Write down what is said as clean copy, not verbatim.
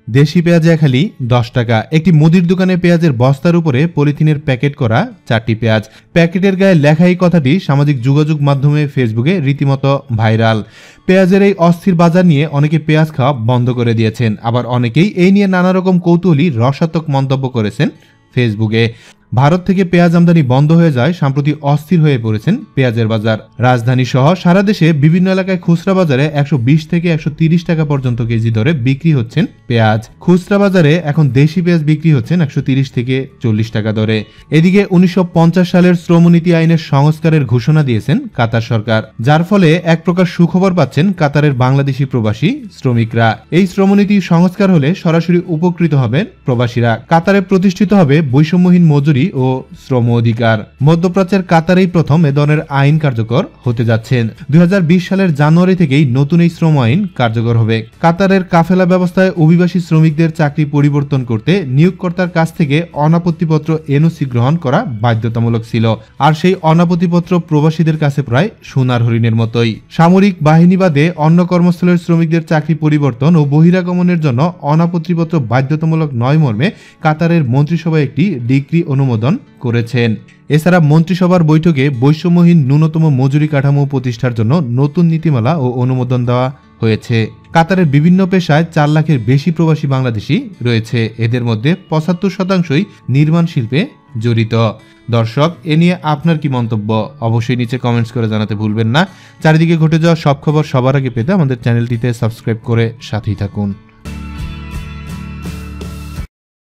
দেশি পেঁয়াজ খালি 10 টাকা। একটি মুদির দোকানে পেঁয়াজের বস্তার উপরে পলিথিনের প্যাকেট করা 4টি পেঁয়াজ। প্যাকেটের গায়ে লেখা এই কথাটি সামাজিক যোগাযোগ মাধ্যমে ফেসবুকে রীতিমতো ভাইরাল। পেঁয়াজের এই অস্থির বাজার নিয়ে অনেকে পেঁয়াজ খাওয়া বন্ধ করে দিয়েছেন, আবার অনেকেই এই নিয়ে নানা রকম কৌতূহলী রসাত্মক মন্তব্য করেছেন ফেসবুকে। ভারত থেকে পেঁয়াজ আমদানি বন্ধ হয়ে যায়, সম্প্রতি অস্থির হয়ে পড়েছেন পেঁয়াজের বাজার। রাজধানী সহ সারা দেশে বিভিন্ন এলাকায় খুচরা বাজারে 120 থেকে 130 টাকা পর্যন্ত কেজি দরে বিক্রি হচ্ছেন পেঁয়াজ। খুচরা বাজারে এখন দেশি পেঁয়াজ বিক্রি হচ্ছেন 130 থেকে 40 টাকা দরে। এদিকে 1950 সালের শ্রমনীতি আইনের সংস্কারের ঘোষণা দিয়েছেন কাতার সরকার, যার ফলে এক প্রকার সুখবর পাচ্ছেন কাতারের বাংলাদেশি প্রবাসী শ্রমিকরা। এই শ্রমনীতি সংস্কার হলে সরাসরি উপকৃত হবেন প্রবাসীরা। কাতারে প্রতিষ্ঠিত হবে বৈষম্যহীন মজুরি ও শ্রম অধিকার। মধ্যপ্রাচ্যের কাতারেই প্রথম এ ধরনের আইন কার্যকর হতে যাচ্ছেন। 2020 সালের জানুয়ারি থেকেই নতুন এই শ্রম আইন কার্যকর হবে। কাতারের কাফেলা ব্যবস্থায় অভিবাসী শ্রমিকদের চাকরি পরিবর্তন করতে নিয়োগকর্তার কাছ থেকে অনাপত্তিপত্র এনওসি গ্রহণ করা বাধ্যতামূলক ছিল, আর সেই অনাপত্তিপত্র প্রবাসীদের কাছে প্রায় সোনার হরিণের মতোই। সামরিক বাহিনী বাদে অন্য কর্মস্থলের শ্রমিকদের চাকরি পরিবর্তন ও বহিরাগমনের জন্য অনাপত্তিপত্র বাধ্যতামূলক নয় মর্মে কাতারের মন্ত্রিসভায় একটি ডিক্রি অনুমোদন করেছেন। এছাড়া মন্ত্রিসভার বৈঠকে বৈষম্যহীন ন্যূনতম মজুরি কাঠামো প্রতিষ্ঠার জন্য নতুন নীতিমালা ও অনুমোদন দেওয়া হয়েছে। কাতারের বিভিন্ন পেশায় 4 লাখের বেশি প্রবাসী বাংলাদেশি রয়েছে। এদের মধ্যে 75% নির্মাণ শিল্পে জড়িত। দর্শক, এ নিয়ে আপনার কি মন্তব্য অবশ্যই নিচে কমেন্টস করে জানাতে ভুলবেন না। চারিদিকে ঘটে যাওয়া সব খবর সবার আগে পেতে আমাদের চ্যানেলটিতে সাবস্ক্রাইব করে সাথেই থাকুন।